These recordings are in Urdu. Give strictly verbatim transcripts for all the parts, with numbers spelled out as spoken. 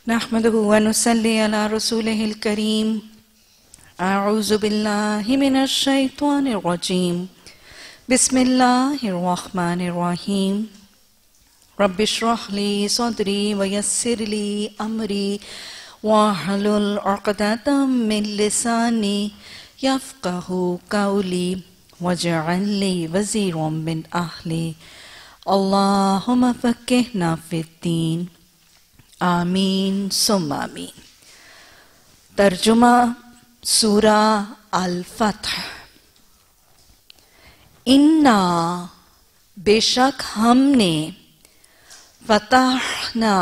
نحمده ونصلي على رسوله الكريم. أعوذ بالله من الشيطان الرجيم. بسم الله الرحمن الرحيم. رب اشرح لي صدري ويسر لي أمري واحلل عقدة من لساني يفقه قولي واجعل لي وزيرا من أهلي. اللهم فقهنا في الدين. آمین ثم آمین. ترجمہ سورہ الفتح. انا بے شک ہم نے فتحنا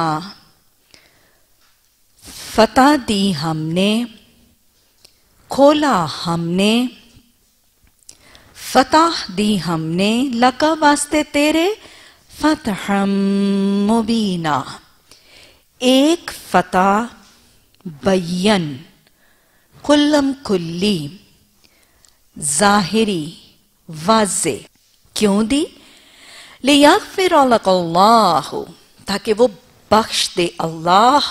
فتح دی ہم نے کھولا ہم نے فتح دی ہم نے لکا واسطے تیرے فتحا مبینہ ایک فتح بین کلم کلی ظاہری واضح. کیوں دی؟ لیغفر لک اللہ تاکہ وہ بخش دے اللہ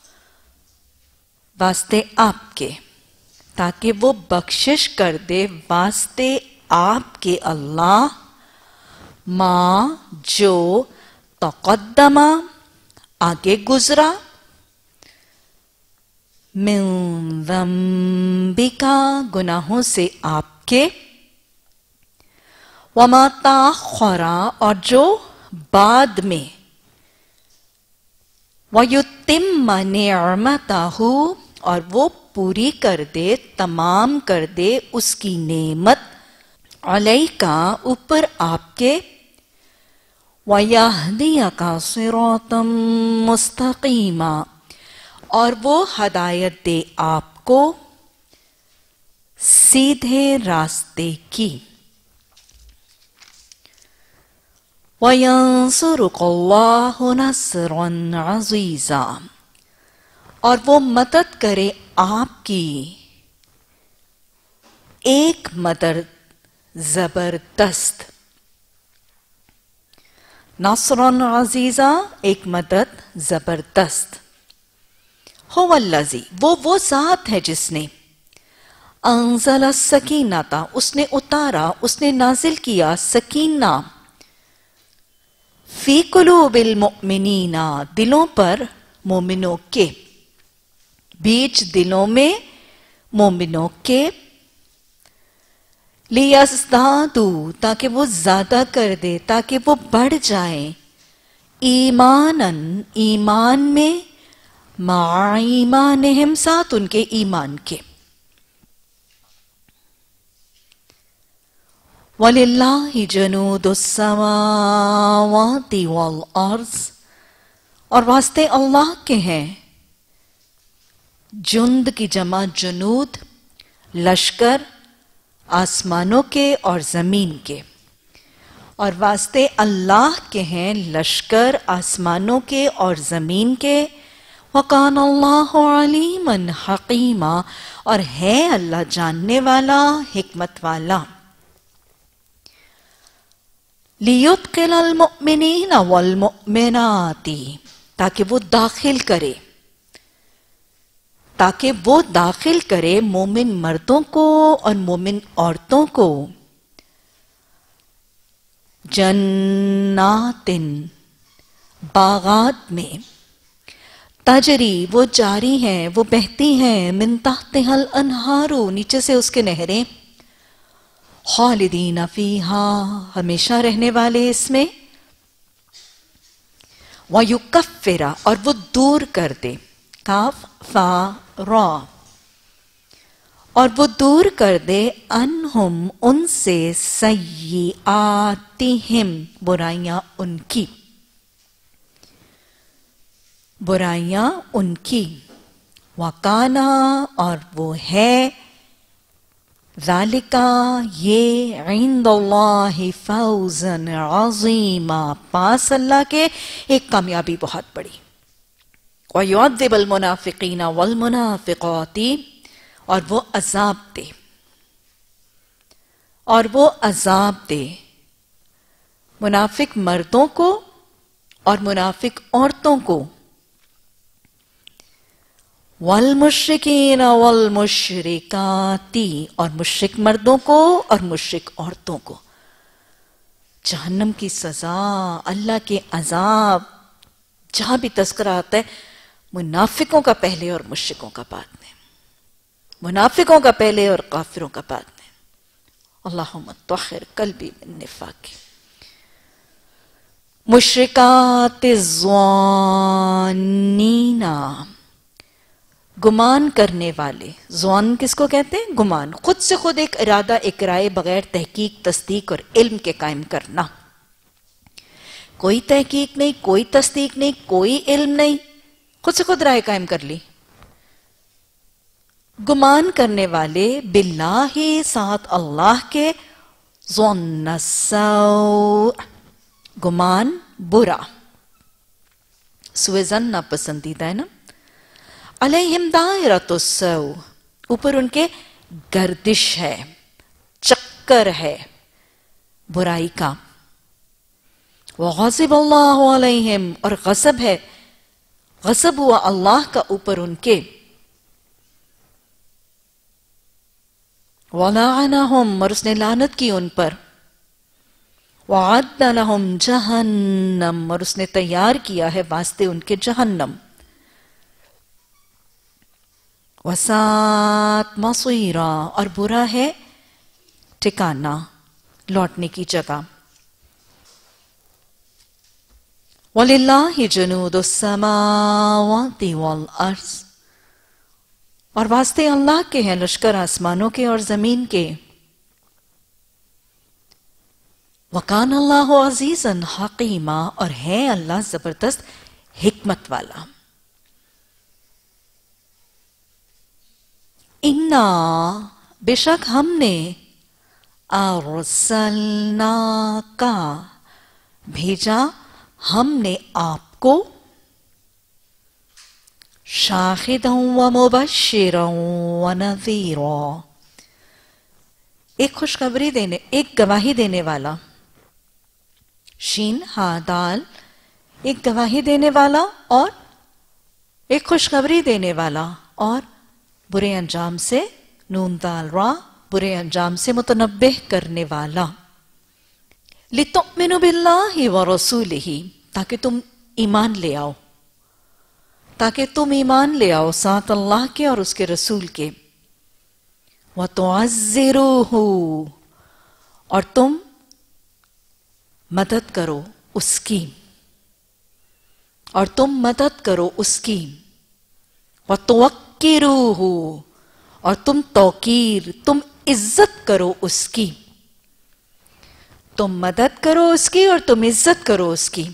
واسطے آپ کے تاکہ وہ بخشش کر دے واسطے آپ کے اللہ ما جو تقدمہ آگے گزرا من ذنبکا گناہوں سے آپ کے وما تاخرا اور جو بعد میں ویتم نعمتہ اور وہ پوری کر دے تمام کر دے اس کی نعمت علیکا اوپر آپ کے وَيَهْدِيَكَ صِرَاطًا مُسْتَقِيمًا اور وہ ہدایت دے آپ کو سیدھے راستے کی. وَيَنْصُرُكَ اللَّهُ نَصْرًا عَزِيزًا اور وہ مدد کرے آپ کی ایک مدد زبردست. نصرً عزیزا ایک مدد زبردست. هو الذی وہ وہ ذات ہے جس نے انزل السکینۃ اس نے اتارا اس نے نازل کیا سکینہ فی قلوب المؤمنین دلوں پر مومنوں کے بیچ دلوں میں مومنوں کے لیزدادوا تاکہ وہ زیادہ کر دے تاکہ وہ بڑھ جائیں ایماناً ایمان میں مع ایمانہم ساتھ ان کے ایمان کے. وَلِلَّهِ جُنُودُ السَّمَاوَاتِ وَالْأَرْضِ اور واسطے اللہ کے ہیں جند کی جمع جنود لشکر آسمانوں کے اور زمین کے اور واسطے اللہ کے ہیں لشکر آسمانوں کے اور زمین کے. وَقَانَ اللَّهُ عَلِيمًا حَقِيمًا اور ہے اللہ جاننے والا حکمت والا. لِيُدْخِلَ الْمُؤْمِنِينَ وَالْمُؤْمِنَاتِ تاکہ وہ داخل کرے تاکہ وہ داخل کرے مومن مردوں کو اور مومن عورتوں کو جنات باغات میں تجری وہ جاری ہیں وہ بہتی ہیں من تحتہا الانہار نیچے سے اس کے نہریں خالدین فیہا ہمیشہ رہنے والے اس میں. وَيُكَفِّرَ اور وہ دور کر دے کاف فا را اور وہ دور کر دے انہم ان سے سیئاتہم برائیاں ان کی برائیاں ان کی. وَقَانَا اور وہ ہے ذَلِكَ یہ عِنْدَ اللَّهِ فَوْزًا عَظِيمًا پاس اللہ کے ایک کامیابی بہت بڑی. وَيُعَذِّبَ الْمُنَافِقِينَ وَالْمُنَافِقَاتِ اور وہ عذاب دے اور وہ عذاب دے منافق مردوں کو اور منافق عورتوں کو वल्मुश्रिकीन वल्मुश्रिकाती, और मुश्रिक मर्दों को और मुश्रिक औरतों को जहन्नम की सजा, अल्लाह के अजाब। जहां भी तस्करा आता है मुनाफिकों का पहले और मुश्रिकों का बाद में, मुनाफिकों का पहले और काफिरों का बाद में। अल्लाहुम्मा तहहिर कल्बी मिन निफाक। मुश्रिकातिज़्वानीना, गुमान करने वाले। ज़्वान किसको कहते हैं? गुमान, खुद से खुद एक इरादा, एक राय बगैर तहकीक, तस्दीक और इल्म के कायम करना। कोई तहकीक नहीं, कोई तस्दीक नहीं, कोई इल्म नहीं, खुद से खुद राय कायम कर ली। गुमान करने वाले बिल्लाही, साथ अल्लाह के, ज़न्न सौ, गुमान बुरा। सुए ज़न नापसंदीदा है ना। अलैहिम दायरतुस सौ, ऊपर उनके गर्दिश है, चक्कर है बुराई का। वग़ज़िब अल्लाहु अलैहिम, और गज़ब है, गज़ब हुआ अल्लाह का ऊपर उनके। वलअनहुम, और उसने लानत की उन पर। वअद्द लहुम जहन्नम, और उसने तैयार किया है वास्ते उनके जहन्नम। वसात मसीरा, और बुरा है ठिकाना, लौटने की जगह। वलिल्लाहि जुनूदुस समावाति वल अर्ज़, और वास्ते अल्लाह के हैं लश्कर आसमानों के और जमीन के। वकान अल्लाहु अज़ीज़न हकीमा, और है अल्लाह जबरदस्त हिकमत वाला। इन्ना, बेशक हमने, अरसलना का, भेजा हमने आपको, शाहिदन व मुबश्शिरन व नज़ीरा, एक खुशखबरी देने, एक गवाही देने वाला। शीन हा दाल, एक गवाही देने वाला और एक खुशखबरी देने वाला, और बुरे अंजाम से, नून दाल रा, बुरे अंजाम से मुतनब्बिह करने वाला। लितुमिनु बिल्लाहि व रसूलिही, ताकि तुम ईमान ले आओ, ताकि तुम ईमान ले आओ साथ अल्लाह के और उसके रसूल के। व तुअज़्ज़िरूहु, और तुम मदद करो उसकी, और तुम मदद करो उसकी। व तुवक्किरूहु, और तुम तौकीर, तुम इज्जत करो उसकी। तुम मदद करो उसकी और तुम इज्जत करो उसकी।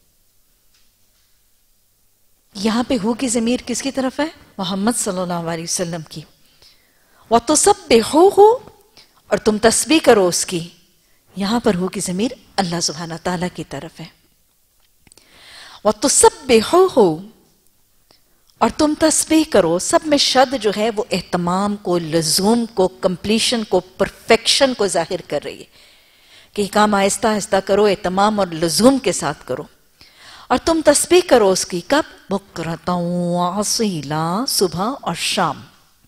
यहां पे हु की ज़मीर किसकी तरफ है? मोहम्मद सल्लल्लाहु अलैहि वसल्लम की। व तुसब्बिहूहु, और तुम तस्बीह करो उसकी। यहां पर हु की ज़मीर अल्लाह सुब्हानहू तआला की तरफ है। व तुसब्बिहूहु, और तुम तस्बीह करो। सब में शद जो है वो एहतमाम को, लज़ूम को, कंप्लीशन को, परफेक्शन को जाहिर कर रही है कि काम आहिस्ता आहिस्ता करो, एहतमाम और लज़ूम के साथ करो। और तुम तस्बीह करो उसकी कब? बुकरतन व असीला, सुबह और शाम।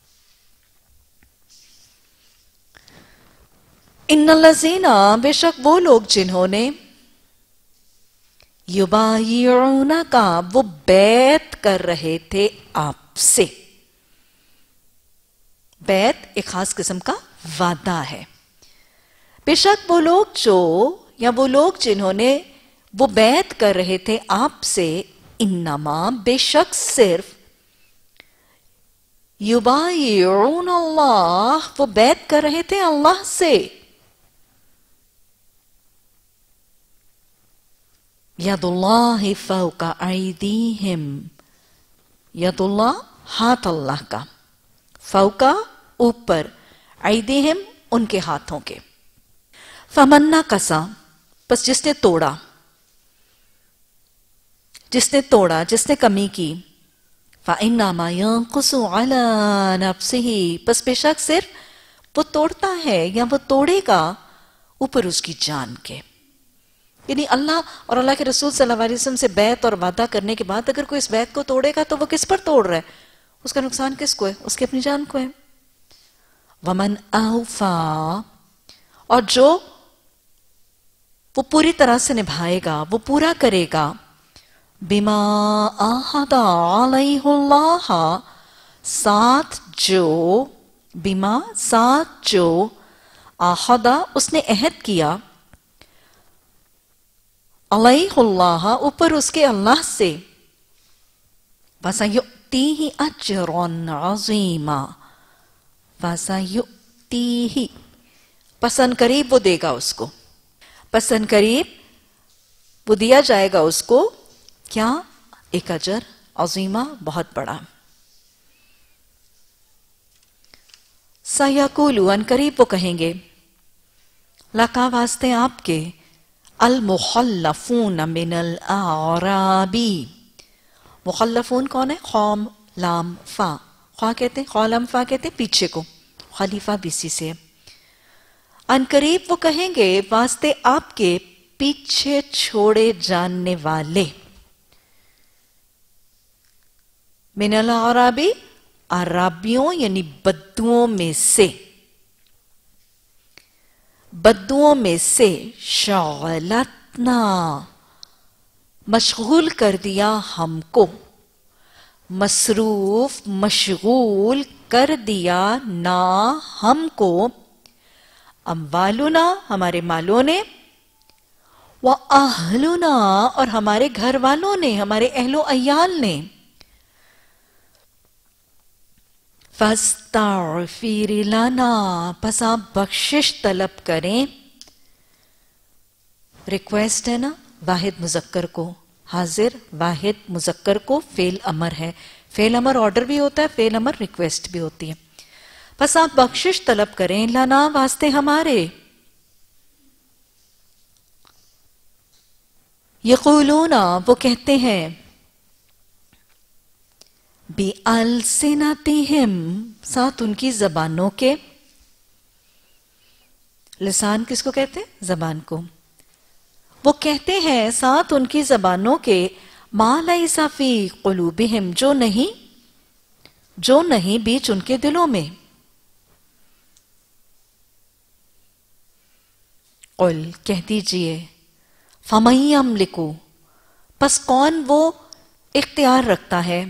इन्नल्लज़ीना, बेशक वो लोग जिन्होंने, युबायिऊना का, वो बैत कर रहे थे आपसे। बैत एक खास किस्म का वादा है। बेशक वो लोग जो, या वो लोग जिन्होंने वो बैत कर रहे थे आपसे, इन्नमा, बेशक सिर्फ, युबायिऊन अल्लाह, वो बैत कर रहे थे अल्लाह से। यदुल्लाहि फौका ऐदीहिम, यदुल्लाह, हाथ अल्लाह का, फौका, ऊपर, ऐदीहिम, उनके हाथों के। फमन्ना कसा, बस जिसने तोड़ा, जिसने तोड़ा, जिसने कमी की। फ़इन्नमा यंकुसु अला नफ्सिही, बस बेशक सिर्फ वो तोड़ता है या वो तोड़ेगा ऊपर उसकी जान के। यानी अल्लाह और अल्लाह के रसूल सल्लल्लाहु अलैहि वसल्लम से बैत और वादा करने के बाद अगर कोई इस बैत को तोड़ेगा तो वो किस पर तोड़ रहा है? اس کا نقصان کس کو ہے؟ اس کی اپنی جان کو ہے. ومن اوفا، اور جو وہ پوری طرح سے نبھائے گا، وہ پورا کرے گا، بما عاہد علیہ اللہ، ساتھ جو، بما ساتھ جو، عاہدہ اس نے عہد کیا، علیہ اللہ اوپر اس کے اللہ سے، وَسَيُؤْتِيهِ أَجْرًا عَظِيمًا، وَسَيُؤْتِيهِ پسند قریب وہ دے گا اس کو، پسند قریب وہ دیا جائے گا اس کو، کیا؟ ایک اجر عظیمہ، بہت بڑا. سَيَقُولُ ان قریب وہ کہیں گے، لَكَ واسطے آپ کے، المخلفون من الاعرابی. مخلفون کون ہے؟ خام لام فا، خواہ کہتے ہیں، خواہ لام فا کہتے ہیں پیچھے کو، خلیفہ بھی اسی سے. ان قریب وہ کہیں گے واسطے آپ کے پیچھے چھوڑے جاننے والے. من الاعرابی، عرابیوں یعنی بدوؤں میں سے، بدوؤں میں سے، شغلتنا مشغول کر دیا ہم کو، مصروف مشغول کر دیا نا ہم کو، اموالنا ہمارے مالوں نے، وَأَهْلُنَا اور ہمارے گھر والوں نے، ہمارے اہل و عیال نے. فَاسْتَغْفِرْ لَنَا پس آپ بخشش طلب کریں. ریکویسٹ ہے نا، واحد مذکر کو، حاضر واحد مذکر کو فعل امر ہے. فعل امر آرڈر بھی ہوتا ہے، فعل امر ریکویسٹ بھی ہوتی ہے. پس آپ بخشش طلب کریں، لنا واسطے ہمارے. یقولون وہ کہتے ہیں، بِأَلْسِنَتِهِمْ ساتھ ان کی زبانوں کے. لسان کس کو کہتے ہیں؟ زبان کو. وہ کہتے ہیں ساتھ ان کی زبانوں کے، ما لیس فی قلوبہم جو نہیں، جو نہیں بیچ ان کے دلوں میں. قل کہہ دیجئے، فَمَن یملک پس کون وہ اختیار رکھتا ہے،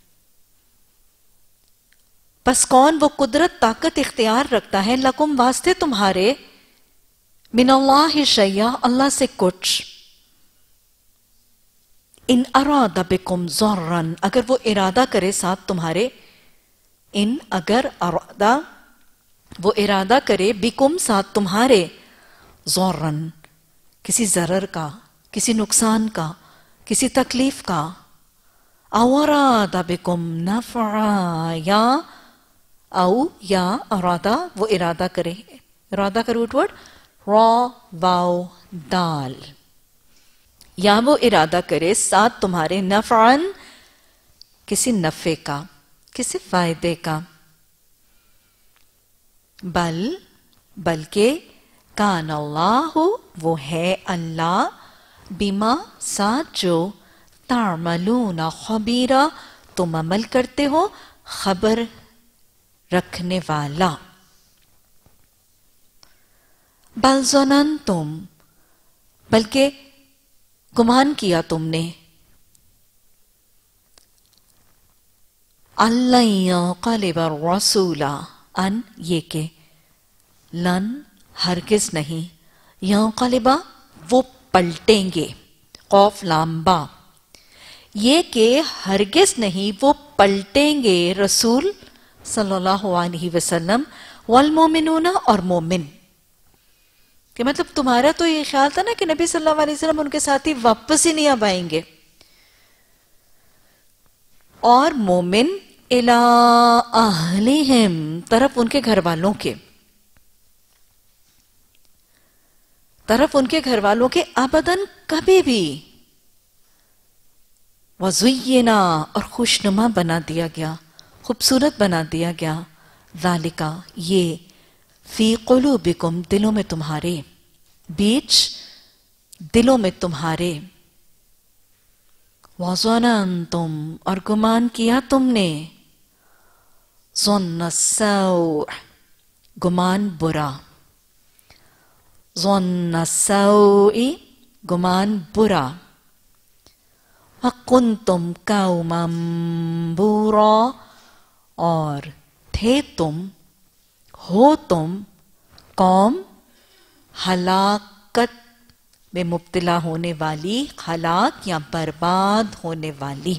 پس کون وہ قدرت طاقت اختیار رکھتا ہے، لکم واسطے تمہارے، من اللہ شیئا اللہ سے کچھ، ان اراد بکم ضرا اگر وہ ارادہ کرے ساتھ تمہارے، ان اگر ارادہ وہ ارادہ کرے، بکم ساتھ تمہارے، ضرا کسی ضرر کا، کسی نقصان کا، کسی تکلیف کا، او اراد بکم نفعا یا او یا ارادہ وہ ارادہ کرے، ارادہ کا روٹ ورڈ را واو دال، یا وہ ارادہ کرے ساتھ تمہارے، نفعن کسی نفع کا، کسی فائدے کا، بل بلکہ، کان اللہ وہ ہے اللہ، بما ساتھ جو، تعملون خبیرہ تم عمل کرتے ہو، خبر رکھنے والا. بل ظننتم بلکہ گمان کیا تم نے، ان ينقلب الرسول ان یہ کہ، لن ہرگز نہیں، ينقلب وہ پلٹیں گے، قوف لام با، یہ کہ ہرگز نہیں وہ پلٹیں گے، رسول صلی اللہ علیہ وسلم، والمومنون اور مومن. کہ مطلب تمہارا تو یہ خیال تھا نا کہ نبی صلی اللہ علیہ وسلم ان کے ساتھی واپس ہی نہیں اب آئیں گے، اور مومن الی اہلہم طرف ان کے گھر والوں کے، طرف ان کے گھر والوں کے، ابداً کبھی بھی، وزینا اور خوشنما بنا دیا گیا، خوبصورت بنا دیا گیا، ذالکا یہ، فی قلوبکم دلوں میں تمہارے، بیچ دلوں میں تمہارے، وظننتم اور گمان کیا تم نے، ظن السوء گمان برا، ظن السوء گمان برا، وَكُنْتُمْ قَوْمًا بُورًا اور تھے تم، ہو تم قوم ہلاکت میں مبتلا ہونے والی، ہلاک یا برباد ہونے والی۔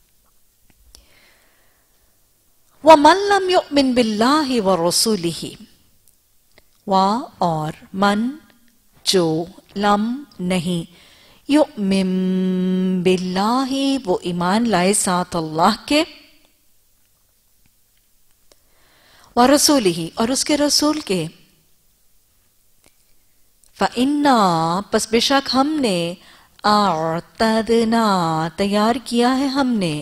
وَمَن لَّمْ يُؤْمِن بِاللَّهِ وَرَسُولِهِ و اور من جو لم نہیں یؤمن باللہ وہ ایمان لائے ساتھ اللہ کے، ورسولہ اور اس کے رسول کے، فَإِنَّا پس بے شک ہم نے اعتدنا تیار کیا ہے ہم نے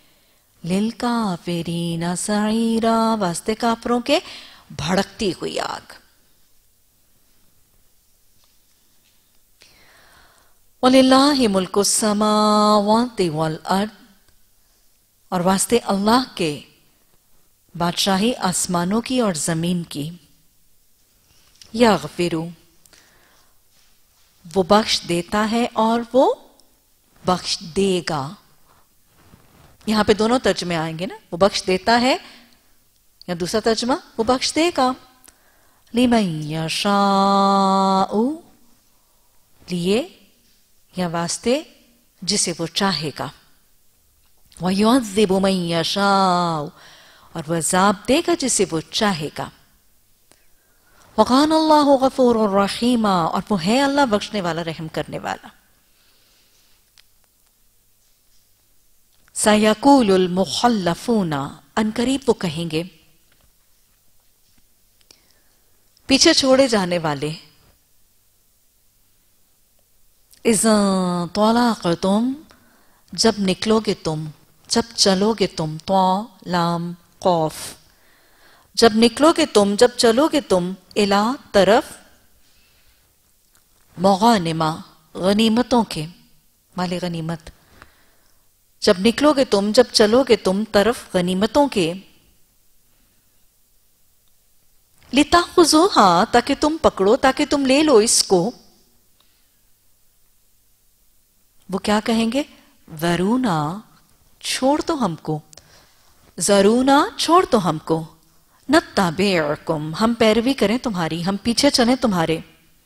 للکافرین سعیرا واسطے کافروں کے بھڑکتی ہوئی آگ۔ وَلِلَّهِ مُلْكُ السَّمَاوَاتِ وَالْأَرْضِ اور واسطے اللہ کے بادشاہی آسمانوں کی اور زمین کی، یغفر وہ بخش دیتا ہے اور وہ بخش دے گا۔ یہاں پہ دونوں ترجمے آئیں گے نا، وہ بخش دیتا ہے یا دوسرا ترجمہ وہ بخش دے گا، لِمَن یشاء لیے یا واسطے جسے وہ چاہے گا، وَيُعَذِّبُ مَن یشاء اور وہ عذاب دے گا جسے وہ چاہے گا، وَقَانَ اللَّهُ غَفُورٌ رَحِيمًا اور وہ ہے اللہ بخشنے والا رحم کرنے والا۔ سَيَقُولُ الْمُخَلَّفُونَ ان قریب وہ کہیں گے، پیچھے چھوڑے جانے والے، اِذَا طَلَقْتُمْ جب نکلو گے تم، جب چلو گے تم، تو لام قوف، جب نکلو گے تم، جب چلو گے تم، الا طرف، مغانمہ غنیمتوں کے، مال غنیمت، جب نکلو گے تم، جب چلو گے تم طرف غنیمتوں کے، لِتَأْخُذُوهَا تاکہ تم پکڑو، تاکہ تم لے لو اس کو، وہ کیا کہیں گے، ذرونا چھوڑ دو ہم کو، ذرونا چھوڑ دو ہم کو، نتبعکم ہم پیروی کریں تمہاری، ہم پیچھے چلیں تمہارے،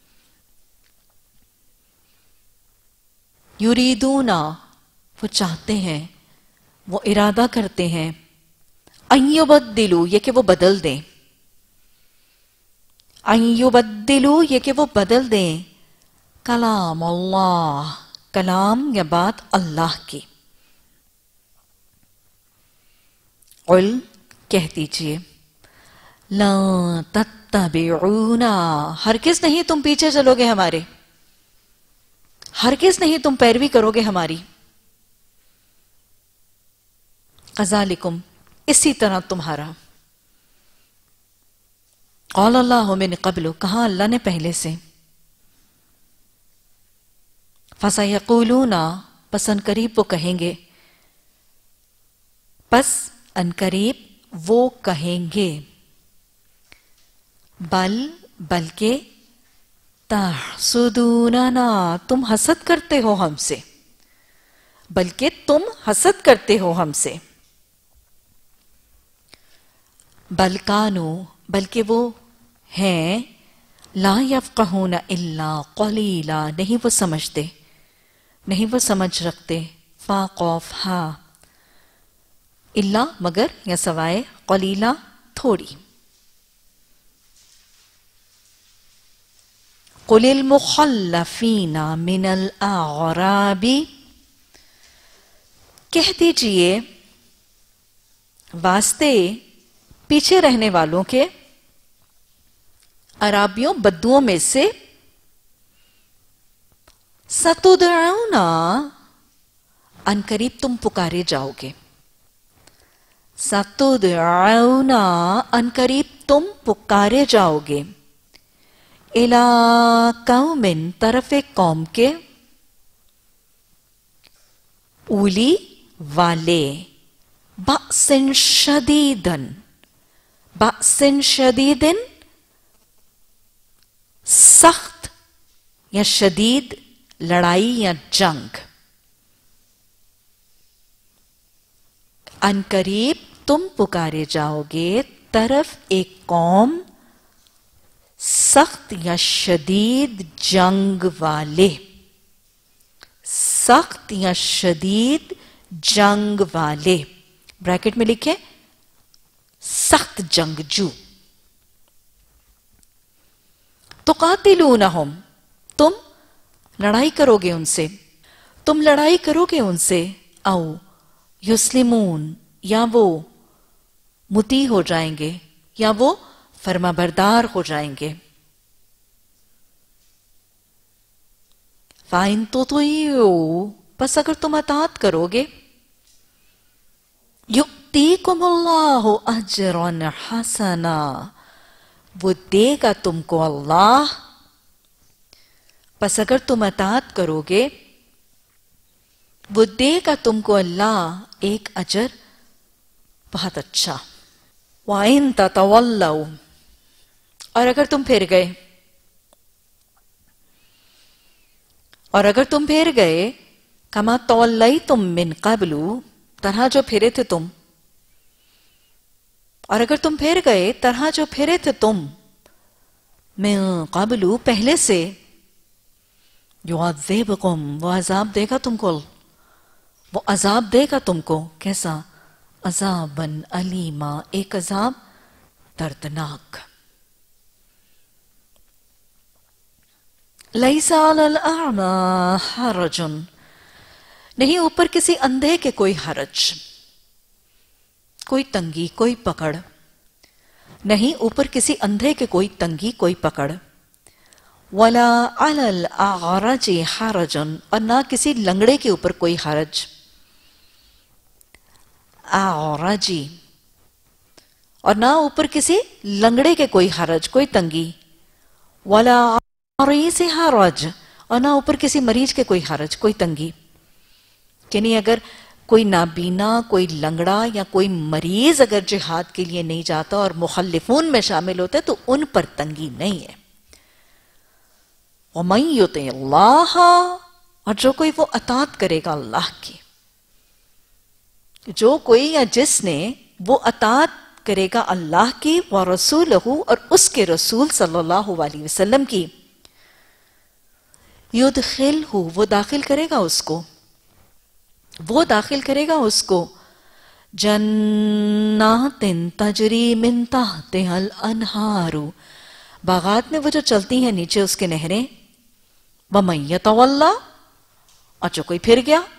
یریدونا وہ چاہتے ہیں، وہ ارادہ کرتے ہیں، ان یبدلوا یہ کہ وہ بدل دیں، ان یبدلوا یہ کہ وہ بدل دیں، کلام اللہ کلام یا بات اللہ کی، قل کہہ دیجئے، لا تتبعونا ہرگز نہیں تم پیچھے چلو گے ہمارے، ہرگز نہیں تم پیروی کرو گے ہماری، قذالکم اسی طرح تمہارا، قال اللہ من قبل کہا اللہ نے پہلے سے، فَسَيَقُولُونَ پس ان قریب وہ کہیں گے، پس ان قریب وہ کہیں گے، بل بلکہ تحسدوننا تم حسد کرتے ہو ہم سے، بلکہ تم حسد کرتے ہو ہم سے، بل کانو بلکہ وہ ہیں، لا یفقہون الا قلیلا نہیں وہ سمجھتے، نہیں وہ سمجھ رکھتے، فا قوف ہا، الا مگر یا سوائے، قلیلا تھوڑی، قل المخلفین من الاعراب کہہ دیجئے واسطے پیچھے رہنے والوں کے، عرابیوں بدوؤں میں سے، ستدعون ان قریب تم پکارے جاؤ گے، ستدعون ان قریب تم پکارے جاؤ گے، الی قوم طرف قوم کے، اولی والے، بأس شدیدن बासिन शदीदिन, सख्त या शदीद लड़ाई या जंग। अनकरीब तुम पुकारे जाओगे तरफ एक कौम सख्त या शदीद जंग वाले, सख्त या शदीद जंग वाले, ब्रैकेट में लिखे सख्त जंगजू। तुकातिलूनहुम, तुम लड़ाई करोगे उनसे, तुम लड़ाई करोगे उनसे, औ युस्लिमून, या वो मुती हो जाएंगे, या वो फर्माबरदार हो जाएंगे। फाइन तो तो यो, बस अगर तुम अतात करोगे, युक्तिकुमुल्लाहु अजरन हसना, वो देगा तुमको अल्लाह, बस अगर तुम अतात करोगे वो देगा तुमको अल्लाह एक अजर बहुत अच्छा। वाइन ततवल्लौ, और अगर तुम फिर गए, और अगर तुम फिर गए, कमा तवल्लई तुम मिन क़ब्लु, तरह जो फिरे थे तुम, और अगर तुम फिर गए तरह जो फिरे थे तुम, मिन क़ब्लु, पहले से, युअज़्ज़िबकुम, वो अजाब देगा तुमको, वो अजाब देगा तुमको, कैसा? अजाबन अलीमा, एक अजाब दर्दनाक। लैसा अलल अअमा हरजुन, नहीं ऊपर किसी अंधे के कोई हरज, कोई तंगी, कोई पकड़, नहीं ऊपर किसी अंधे के कोई तंगी, कोई पकड़। वला अलल अअरजी हरजुन, और ना किसी लंगड़े के ऊपर कोई हरज। अअरजी, और ना ऊपर किसी लंगड़े के कोई हरज, कोई तंगी। वला मरीज़ हरज, और ना ऊपर किसी मरीज के कोई हरज, कोई तंगी। यानी अगर कोई नाबीना, कोई लंगड़ा या कोई मरीज अगर जिहाद के लिए नहीं जाता और मुखल्लिफून में शामिल होता है तो उन पर तंगी नहीं है। वमन युति अल्लाह, और जो कोई वो अतात करेगा अल्लाह की, जो कोई या जिसने वो अतात करेगा अल्लाह की, व रसूलहू, और उसके रसूल सल्लल्लाहु अलैहि वसल्लम की, युदखिलहू, वो दाखिल करेगा उसको, वो दाखिल करेगा उसको, जन्नातिन तजरी मिन तहतिहल अनहारू, बागात में वो जो चलती हैं नीचे उसके नहरें। वमन यतवल्ला, और जो कोई फिर गया,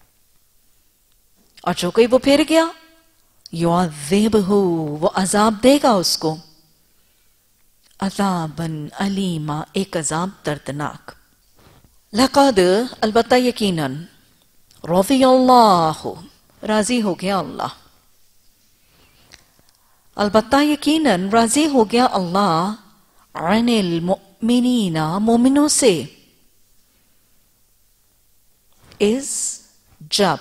और जो कोई वो फिर गया, युअज़्ज़िबहू, वो अजाब देगा उसको, अजाबन अलीमा, एक अजाब दर्दनाक। लक़द, अलबत्ता यकीनन, रज़ियल्लाहु, राजी हो गया अल्लाह, अलबत्ता यकीनन राजी हो गया अल्लाह, अनिल मुमिनीना, मोमिनों से, इस जब,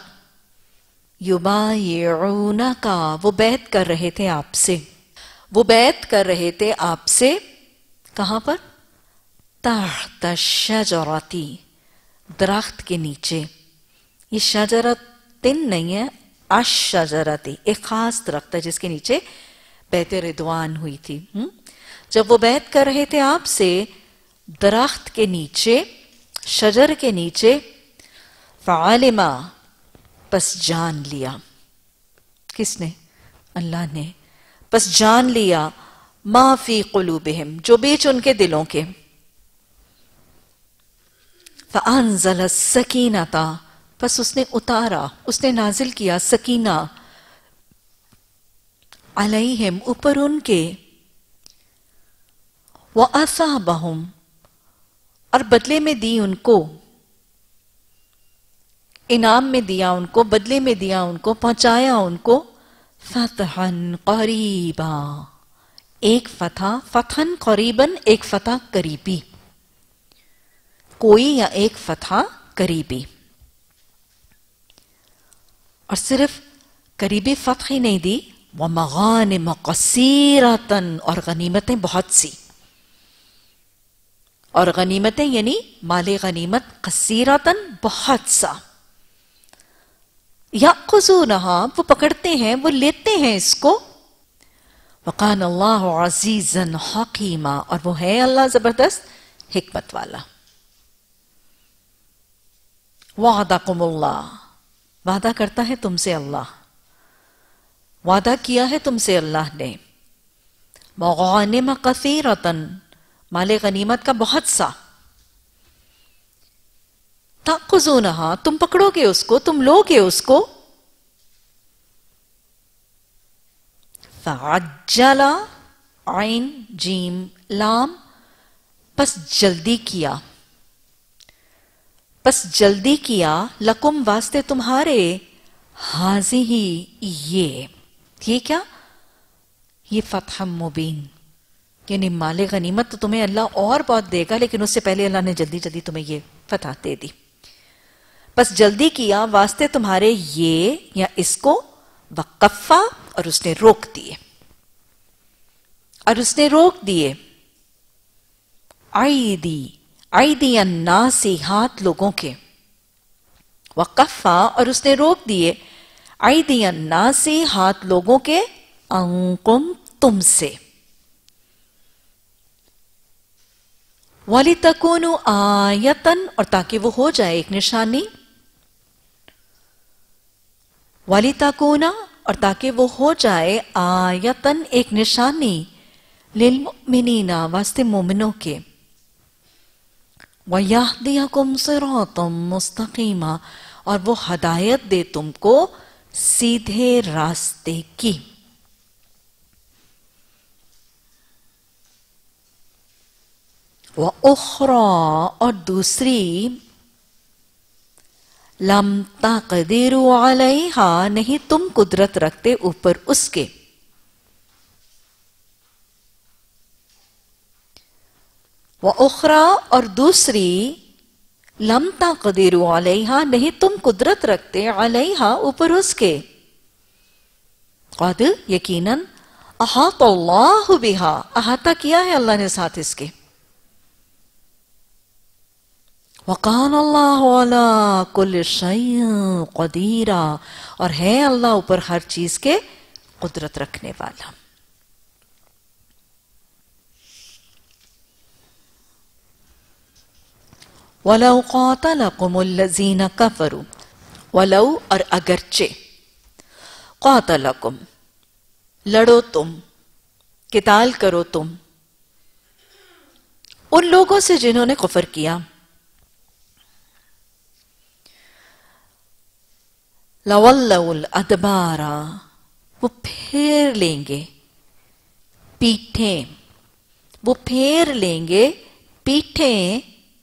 युबायिऊनका, वो बैत कर रहे थे आपसे, वो बैत कर रहे थे आपसे, कहां पर? तहत शजरती, दरख्त के नीचे। ये शजरतिन नहीं है, अशजरती, एक खास दरख्त है जिसके नीचे बैत रिदवान हुई थी। हुँ? जब वो बैत कर रहे थे आपसे दरख्त के नीचे, शजर के नीचे, फ़अलिमा, बस जान लिया, किसने? अल्लाह ने, बस जान लिया, मा फी क़ुलूबिहिम, जो बीच उनके दिलों के, फ़अंज़ल सकीनता, बस उसने उतारा, उसने नाजिल किया सकीना, अलैहिम, ऊपर उनके, व असाबहुम, और बदले में दी उनको, इनाम में दिया उनको, बदले में दिया उनको, पहुंचाया उनको, फतहन करीबा, एक फतह, फतहन करीबन, एक फतह करीबी, कोई या एक फतह करीबी। और सिर्फ करीबी फतह ही नहीं दी, وَمَغَانِمَ قَصِيرَةً اور غنیمتیں بہت سی، اور غنیمتیں یعنی مال غنیمت، قصیرتاً بہت سا، یأخذونها وہ پکڑتے ہیں، وہ لیتے ہیں اس کو، وَقَانَ اللَّهُ عَزِيزًا حَكِيمًا اور وہ ہے اللہ زبردست حکمت والا۔ وعدکم اللہ وعدہ کرتا ہے تم سے اللہ، وعدہ کیا ہے تم سے اللہ نے، مغانم کثیرۃ مال غنیمت کا بہت سا، تأخذونہا تم پکڑو گے اس کو، تم لو گے اس کو، فعجل عین جیم لام پس جلدی کیا، پس جلدی کیا، لکم واسطے تمہارے، حاضی یہ یہ کیا، یہ فتح مبین، یعنی مال غنیمت تو تمہیں اللہ اور بہت دے گا، لیکن اس سے پہلے اللہ نے جلدی جلدی تمہیں یہ فتح دے دی۔ پس جلدی کیا واسطے تمہارے یہ یا اس کو، وقفا اور اس نے روک دیے، اور اس نے روک دیے، عیدی عیدی الناس ہاتھ لوگوں کے، وقفا اور اس نے روک دیے، عیدی الناس ہاتھ لوگوں کے، انکم تم سے، وَلِتَكُونُوا آیَةً اور تاکہ وہ ہو جائے ایک نشانی، وَلِتَكُونَ اور تاکہ وہ ہو جائے آیَةً ایک نشانی، لِلْمُؤْمِنِينَ واسطے مومنوں کے، وَيَهْدِيَكُمْ صِرَاطًا مُسْتَقِيمًا اور وہ ہدایت دے تم کو سیدھے راستے کی۔ وَأُخْرَى اور دوسری، لَمْ تَقْدِرُوا عَلَيْهَا نہیں تم قدرت رکھتے اوپر اس کے، وَأُخْرَى اور دوسری، لَمْ تَقْدِرُوا عَلَيْهَا نہیں تم قدرت رکھتے، علیہا اوپر اس کے، قد یقیناً، احاط اللہ بہا احاطہ کیا ہے اللہ نے ساتھ اس کے، وَقَانَ اللَّهُ عَلَىٰ كُلِّ شَيْءٍ قَدِيرًا اور ہے اللہ اوپر ہر چیز کے قدرت رکھنے والا۔ وَلَوْ قَاتَلَكُمُ الَّذِينَ كَفَرُوا وَلَوْ اور اگرچہ، قَاتَلَكُمْ لڑو تم، قتال کرو تم، ان لوگوں سے جنہوں نے کفر کیا، لَوَلَّوُا الْأَدْبَارَ وہ پھیر لیں گے پیٹھیں، وہ پھیر لیں گے پیٹھیں،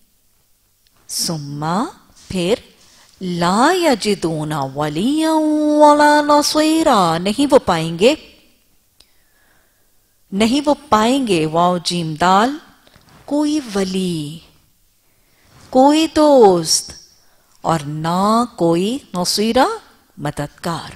ثم پھر، لا یجدون ولیا ولا نصیرا نہیں وہ پائیں گے، نہیں وہ پائیں گے، واو جیم دال، کوئی ولی، کوئی دوست، اور نہ کوئی نصیرہ مددگار۔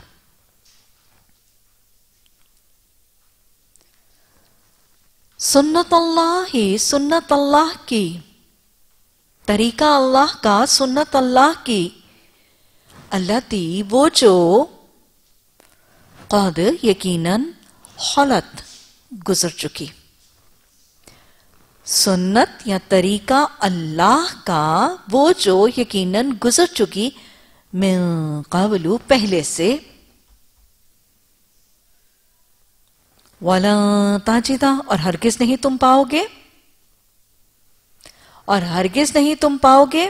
سنت اللہ ہی سنت اللہ کی، طریقہ اللہ کا، سنت اللہ کی، التی وہ جو، قد یقیناً، خلت گزر چکی، سنت یا طریقہ اللہ کا وہ جو یقیناً گزر چکی، من قبل پہلے سے، وَلَن تَجِدَ اور ہرگز نہیں تم پاؤ گے، اور ہرگز نہیں تم پاؤ گے،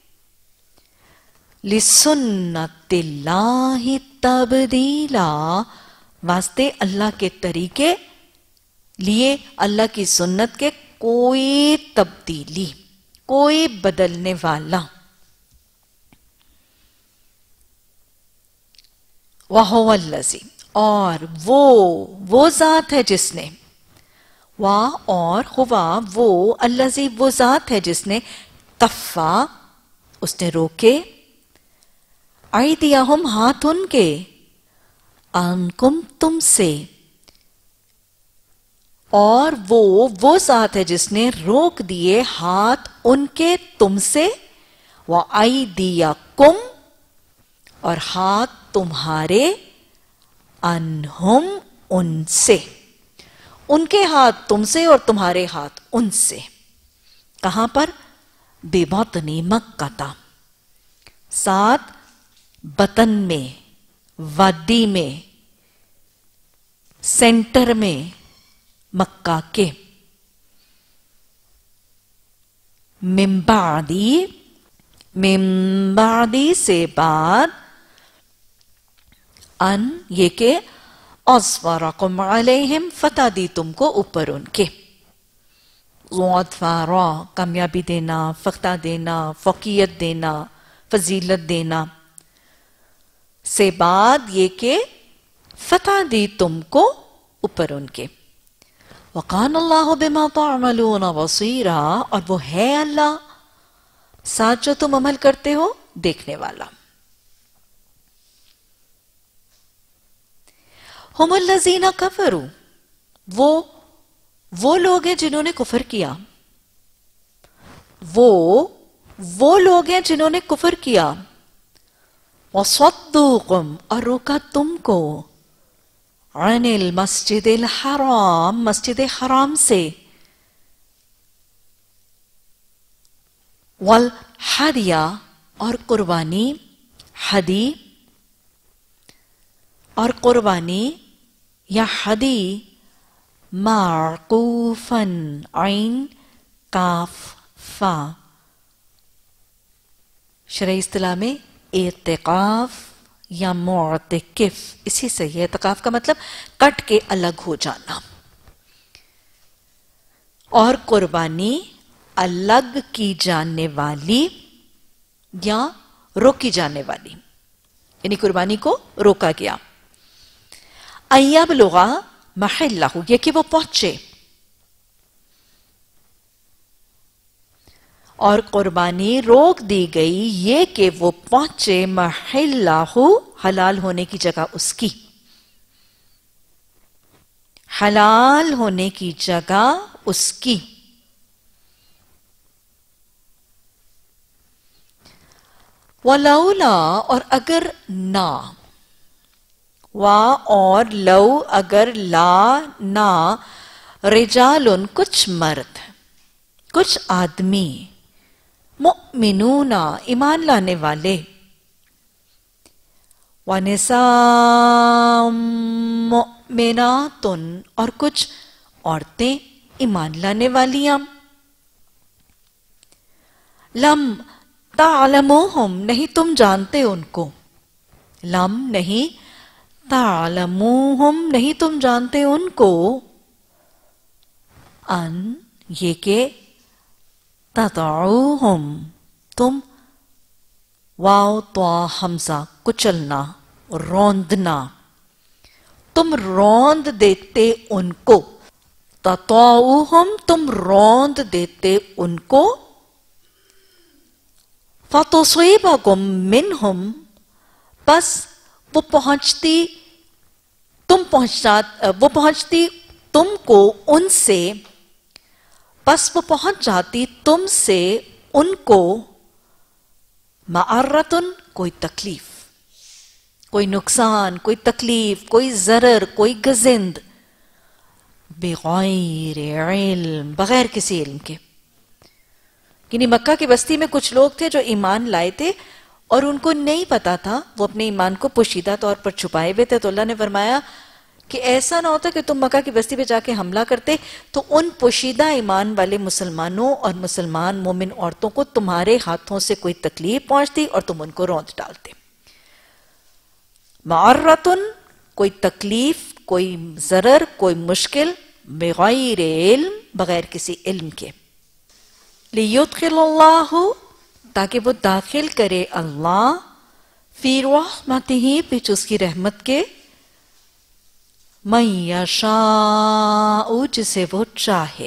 لِسُنَّتِ اللَّهِ تَبْدِيلًا واسطے اللہ کے طریقے لیے، اللہ کی سنت کے کوئی تبدیلی، کوئی بدلنے والا، وَهُوَ الَّذِي اور وہ وہ ذات ہے جس نے، وا اور ہوا وہ، الذی وہ ذات ہے جس نے، کفا اس نے روکے، ایدیہم ہاتھ ان کے، अनकुम तुमसे, और वो वो ज़ात है जिसने रोक दिए हाथ उनके तुमसे, व अयदियकुम, और हाथ तुम्हारे, अनहुम उनसे, उनके हाथ तुमसे और तुम्हारे हाथ उनसे। कहां पर? बेबतनी मक्का, साथ बतन में, वादी में, सेंटर में मक्का के। मिम्बादी, मिम्बादी से बाद, अन ये के, अस्वरकुम अलैहिम, फतह दी तुमको ऊपर उनके। ज़ुअत्फारा, कामयाबी देना, फख्ता देना, फकीयत देना, फजीलत देना, से बाद ये के फतह दी तुमको ऊपर उनके। वकान अल्लाहु बिमा तअमलून बसीरा, और वो है अल्लाह साथ जो तुम अमल करते हो देखने वाला। हुमुल्लज़ीना कफरू, वो वो लोग हैं जिन्होंने कुफर किया, वो वो लोग हैं जिन्होंने कुफर किया। वसद्दूकुम, और रोका तुमको, अनिल मस्जिदिल हराम, मस्जिद हराम से, वल हदिया, और कुर्बानी, हदी और कुर्बानी या हदी, माकूफन, आइन काफ फा, शरई इस्तिलाह में एतिकाफ या मुअतिकिफ, इसी से है। एतिकाफ का मतलब कट के अलग हो जाना, और कुर्बानी अलग की जाने वाली या रोकी जाने वाली, यानी कुर्बानी को रोका गया। अय्यबलुगा महल्लहु, ये कि वो पहुंचे, और कुर्बानी रोक दी गई ये कि वो पहुंचे महल्लहु, हलाल होने की जगह उसकी, हलाल होने की जगह उसकी। वलौला, और अगर ना, वा और लौ अगर ला ना, रिजालुन कुछ मर्द, कुछ आदमी, मुमिनूना ईमान लाने वाले, व निसा मुमिनातुन, और कुछ औरतें ईमान लाने वालियां, लम तालमुहुम, नहीं तुम जानते उनको, लम नहीं, तालमुहुम नहीं तुम जानते उनको, अन ये के तदऊहुम तुम, वाव तो हमजा कुचलना, रौंदना, तुम रौंद देते उनको, ततऊहुम तुम रौंद देते उनको, फतुसीबकुम मिनहुम, बस वो पहुंचती तुम पहुंचा वो पहुंचती तुमको उनसे, बस वो पहुंच जाती तुमसे उनको, मअर्रतुन कोई तकलीफ, कोई नुकसान, कोई तकलीफ, कोई जरर, कोई गजिंद, बिगैर इल्म, बगैर किसी इल्म के। यानी मक्का की बस्ती में कुछ लोग थे जो ईमान लाए थे और उनको नहीं पता था, वो अपने ईमान को पोशीदा तौर पर छुपाए हुए थे। तो अल्लाह ने फरमाया कि ऐसा ना होता कि तुम मक्का की बस्ती पे जाके हमला करते तो उन पोशीदा ईमान वाले मुसलमानों और मुसलमान मोमिन औरतों को तुम्हारे हाथों से कोई तकलीफ पहुंचती और तुम उनको रौंद डालते। मअर्रतुन कोई तकलीफ, कोई जरर, कोई मुश्किल, बिगैर इल्म बगैर किसी इल्म के। लियुदखिलल्लाहु ताकि वो दाखिल करे अल्लाह, फी रहमतिही बीच उसकी रहमत के, मन यशाउ जिसे वो चाहे।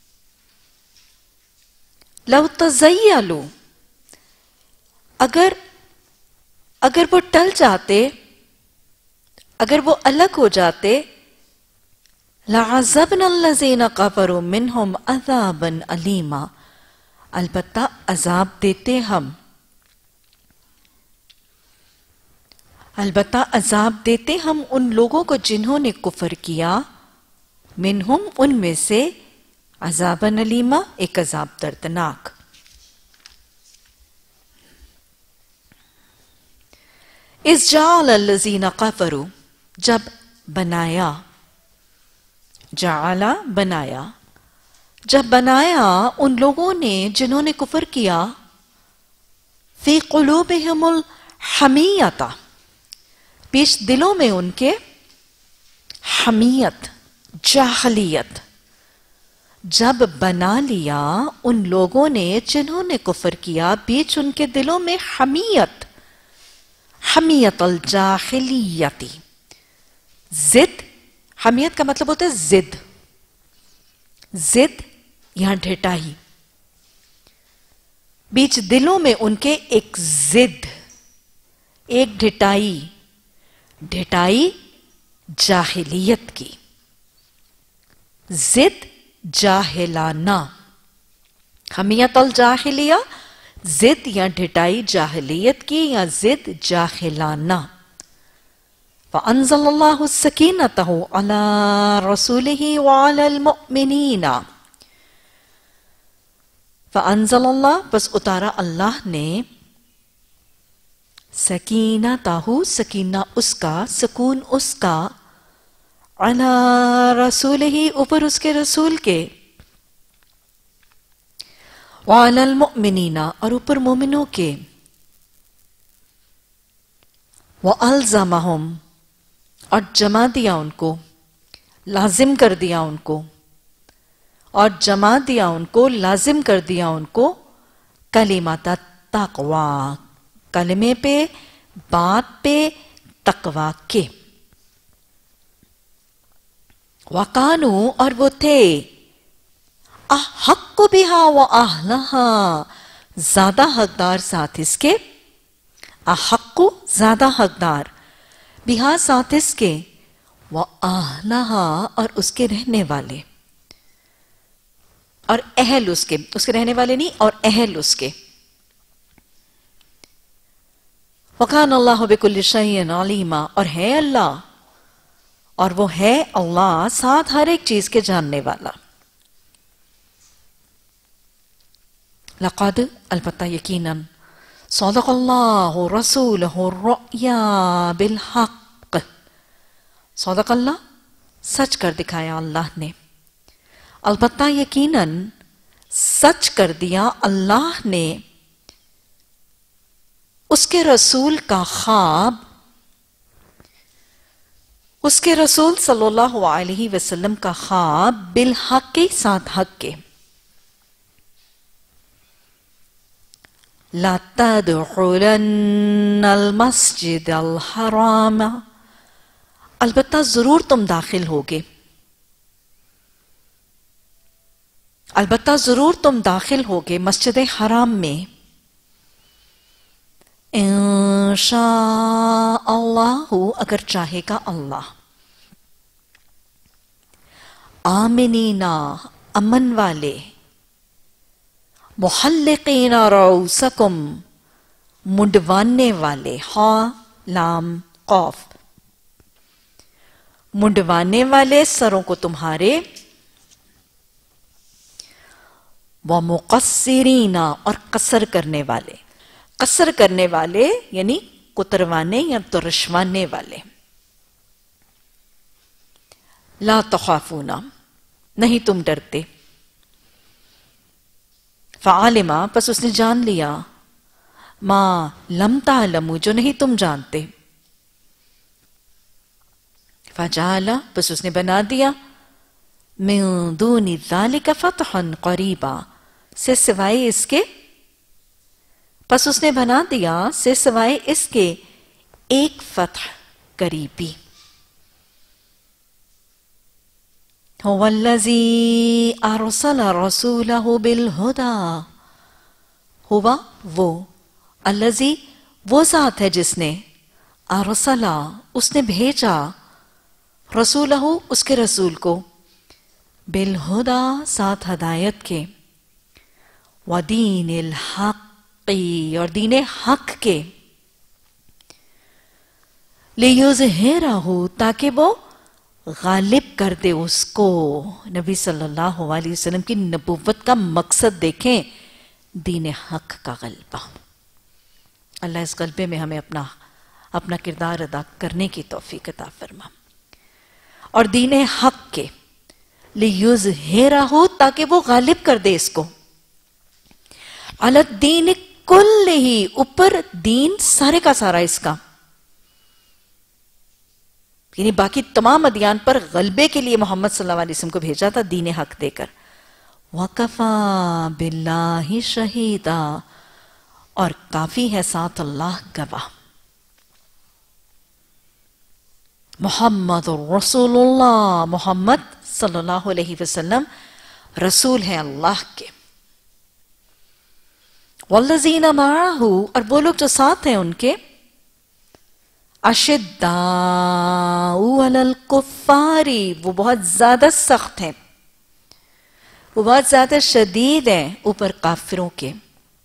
लव तज़य्यलू अगर अगर वो टल जाते, اگر وہ الگ ہو جاتے لَعَذَّبْنَا الَّذِينَ كَفَرُوا مِنْهُمْ عَذَابًا أَلِيمًا، البتہ عذاب دیتے ہم البتہ عذاب دیتے ہم ان لوگوں کو جنہوں نے کفر کیا، منہم ان میں سے، عذابًا علیما ایک عذاب دردناک۔ اذ جعل الذین کفروا، جب بنایا، جعل بنایا، جب بنایا ان لوگوں نے جنہوں نے کفر کیا، فی قلوبہم الحمیۃ، بیچ دلوں میں ان کے حمیت، جاہلیت، جب بنا لیا ان لوگوں نے جنہوں نے کفر کیا بیچ ان کے دلوں میں حمیت، حمیت الجاہلیتی، ضد، حمیت کا مطلب ہوتا ہے ضد، ضد یہاں ڈھٹائی، بیچ دلوں میں ان کے ایک ضد، ایک ڈھٹائی، ڈھٹائی جاہلیت کی، ضد جاہلانہ، حمیت الجاہلیہ، ضد یا ڈھٹائی جاہلیت کی یا ضد جاہلانہ۔ فَأَنزَلَ اللَّهُ السَّكِينَتَهُ عَلَى رَسُولِهِ وَعَلَى الْمُؤْمِنِينَ، فَأَنزَلَ اللَّهُ، بس اتارا اللہ نے، سکینتہ، سکینہ اس کا، سکون اس کا، علی رسولہ، اوپر اس کے رسول کے، وعلی المؤمنین، اور اوپر مومنوں کے، وَأَلْزَمَهُمْ، اور جمع دیا ان کو، لازم کر دیا ان کو، اور جمع دیا ان کو، لازم کر دیا ان کو، کلمۃ التقوی، کلمے پہ، بات پہ، تقوی کے، وَقَانُوا، اور وہ تھے، احق بہا وَأَهْلَهَا، زیادہ حقدار ساتھ اس کے، احق زیادہ حقدار، بہا ساتھ اس کے، وَأَهْلَهَا، اور اس کے رہنے والے، اور اہل اس کے، اس کے رہنے والے نہیں، اور اہل اس کے، وَكَانَ اللَّهُ بِكُلِّ شَيْءٍ عَلِيمًا، اور ہے اللہ، اور وہ ہے اللہ ساتھ ہر ایک چیز کے جاننے والا۔ لقد، البتہ یقیناً، صدق اللہ رسولہ الرؤیا بالحق، صدق اللہ، سچ کر دکھایا اللہ نے، البتہ یقیناً سچ کر دیا اللہ نے اس کے رسول کا خواب، اس کے رسول صلی اللہ علیہ وسلم کا خواب، بالحق کے ساتھ حق کے، لا تدخلن المسجد الحرام، البتہ ضرور تم داخل ہوگے، البتہ ضرور تم داخل ہوگے مسجد حرام میں، انشاء اللہ، اگر چاہے گا اللہ، آمنین، امن والے، محلقین رؤوسکم، منڈوانے والے، ہا لام قاف، منڈوانے والے سروں کو تمہارے، ومقصرین، اور قصر کرنے والے، قصر کرنے والے یعنی کتروانے یا ترشوانے والے، لا تخافون، نہیں تم ڈرتے، فعالما، پس اس نے جان لیا، ما لم تعلموا، جو نہیں تم جانتے، فجعل، پس اس نے بنا دیا، من دون ذالک فتحا قریبا، سے سوائے اس کے، پس اس نے بنا دیا سے سوائے اس کے ایک فتح قریبی، هو الذی ارسل رسولہ بالہدی، ہوا وہ، الذی وہ ذات ہے جس نے، ارسلا اس نے بھیجا رسولہ اس کے رسول کو بالہدا ساتھ ہدایت کے ودین الحق اور دین حق کے لیظہرہ تاکہ وہ غالب کر دے اس کو. نبی صلی اللہ علیہ وسلم کی نبوت کا مقصد دیکھیں دین حق کا غلبہ. اللہ اس غلبے میں ہمیں اپنا اپنا کردار ادا کرنے کی توفیق عطا فرما. اور دین حق کے لیظہرہ تاکہ وہ غالب کر دے اس کو علی الدین کلہ اوپر دین سارے کا سارا اس کا، یعنی باقی تمام ادیان پر غلبے کے لیے محمد صلی اللہ علیہ وسلم کو بھیجا تھا دین حق دے کر. وَكَفَى بِاللَّهِ شَهِيدًا اور کافی ہے ساتھ اللہ گواہ. محمد رسول اللہ محمد صلی اللہ علیہ وسلم رسول ہیں اللہ کے. وَالَّذِينَ مَعَهُ اور وہ لوگ جو ساتھ ہیں ان کے اشداء علی الکفار وہ بہت زیادہ سخت ہیں، وہ بہت زیادہ شدید ہیں اوپر کافروں کے.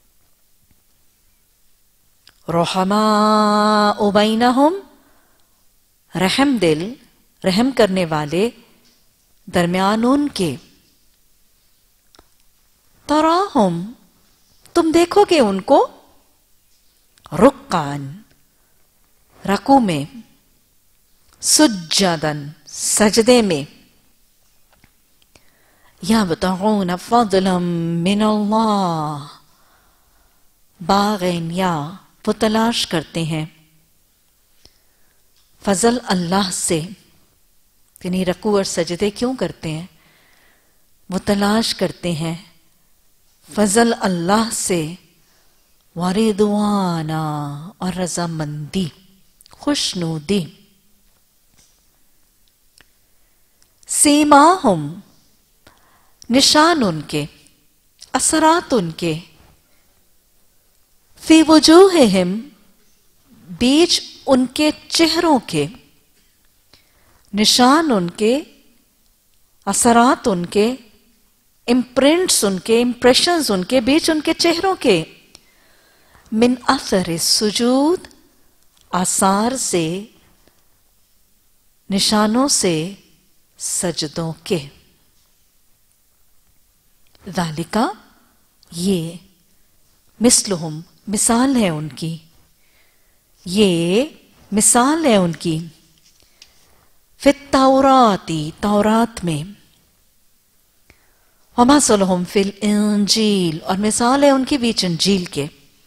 رحماء بینہم رحم دل رحم کرنے والے درمیان ان کے. تراہم تم دیکھو گے ان کو رکعن رکوع میں، سجدن سجدے میں، یبتغون فضلا من اللہ باغین یا وہ تلاش کرتے ہیں فضل اللہ سے. یعنی رکوع اور سجدے کیوں کرتے ہیں؟ وہ تلاش کرتے ہیں فضل اللہ سے، ورضوانا اور رضامندی خوشنودی. سیماہم نشان ان کے، اثرات ان کے، فی وجوہہم بیچ ان کے چہروں کے، نشان ان کے، اثرات ان کے، امپرنٹس ان کے، امپریشنز ان کے بیچ ان کے چہروں کے. من اثر السجود آثار سے، نشانوں سے سجدوں کے. ذالکہ یہ مثلہم مثال ہے ان کی، یہ مثال ہے ان کی فی التوراتی تورات میں، ومثلہم فی الانجیل اور مثال ہے ان کے بیچ انجیل کے.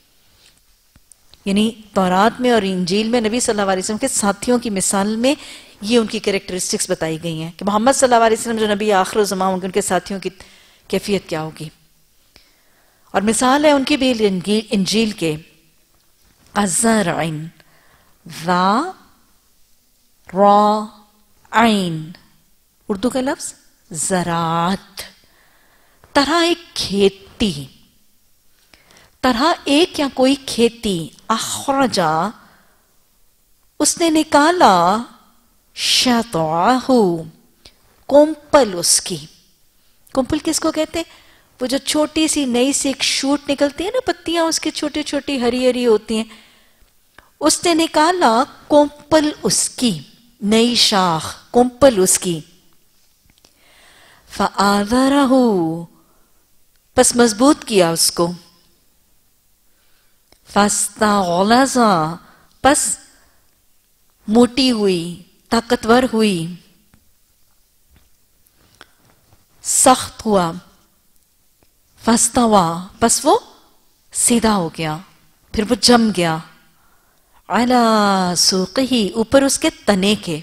یعنی تورات میں اور انجیل میں نبی صلی اللہ علیہ وسلم کے ساتھیوں کی مثال میں یہ ان کی کریکٹرسٹکس بتائی گئی ہیں کہ محمد صلی اللہ علیہ وسلم جو نبی آخر الزمان ہوں گے ان کے ساتھیوں کی کیفیت کیا ہوگی. اور مثال ہے ان کی بھی انجیل کے الزرع ذا را عین اردو کا لفظ زراعت، طرح ایک کھیتی، طرح ایک یا کوئی کھیتی، اخرجا اس نے نکالا شطعہ کومپل اس کی. کومپل کس کو کہتے ہیں؟ وہ جو چھوٹی سی نئی سی ایک شوٹ نکلتی ہے نا، پتیاں اس کی چھوٹی چھوٹی ہری ہری ہوتی ہیں، اس نے نکالا کومپل اس کی، نئی شاخ کومپل اس کی. فآذرہ پس مضبوط کیا اس کو، فاستغلظ پس موٹی ہوئی، طاقتور ہوئی، سخت ہوا. فاستوى پس وہ سیدھا ہو گیا، پھر وہ جم گیا. علی سوقہ اوپر اس کے تنے کے.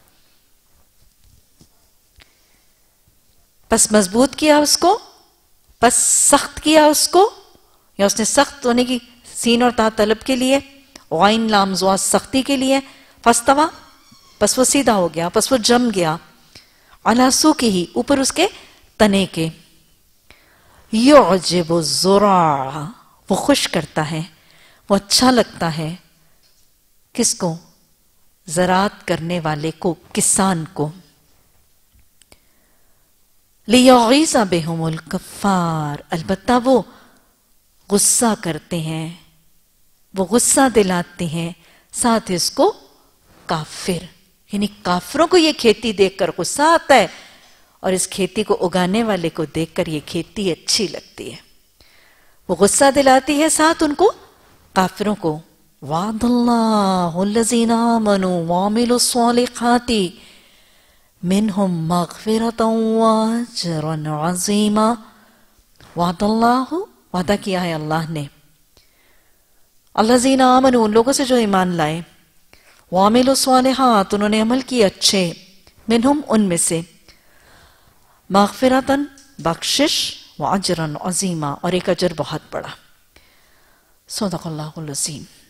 پس مضبوط کیا اس کو، پس سخت کیا اس کو، یا اس نے سخت ہونے کی سین اور تا طلب کے لیے، غین لام زوا سختی کے لیے. فاستوى پس وہ سیدھا ہو گیا، پس وہ جم گیا. علی سوقہ اوپر اس کے تنے کے. یعجب الزراع وہ خوش کرتا ہے، وہ اچھا لگتا ہے. کس کو؟ زراعت کرنے والے کو، کسان کو. لیغیظ بہم الکفار، البتہ وہ غصہ کرتے ہیں، وہ غصہ دلاتے ہیں ساتھ اس کو کافر، یعنی کافروں کو یہ کھیتی دیکھ کر غصہ آتا ہے اور اس کھیتی کو اگانے والے کو دیکھ کر یہ کھیتی اچھی لگتی ہے. وہ غصہ دلاتی ہے ساتھ ان کو کافروں کو. وعد اللہ الذین آمنوا وعملوا الصالحات منہم مغفرۃ واجرا عظیما. وعد اللہ، وعدہ کیا ہے اللہ نے، الذین آمنوا، ان لوگوں سے جو ایمان لائے، وعملوا الصالحات، انہوں نے عمل کیے اچھے، منہم، ان میں سے، مغفرتاً، بخشش، واجرا عظیما، اور ایک اجر بہت بڑا. صدق اللہ العظیم.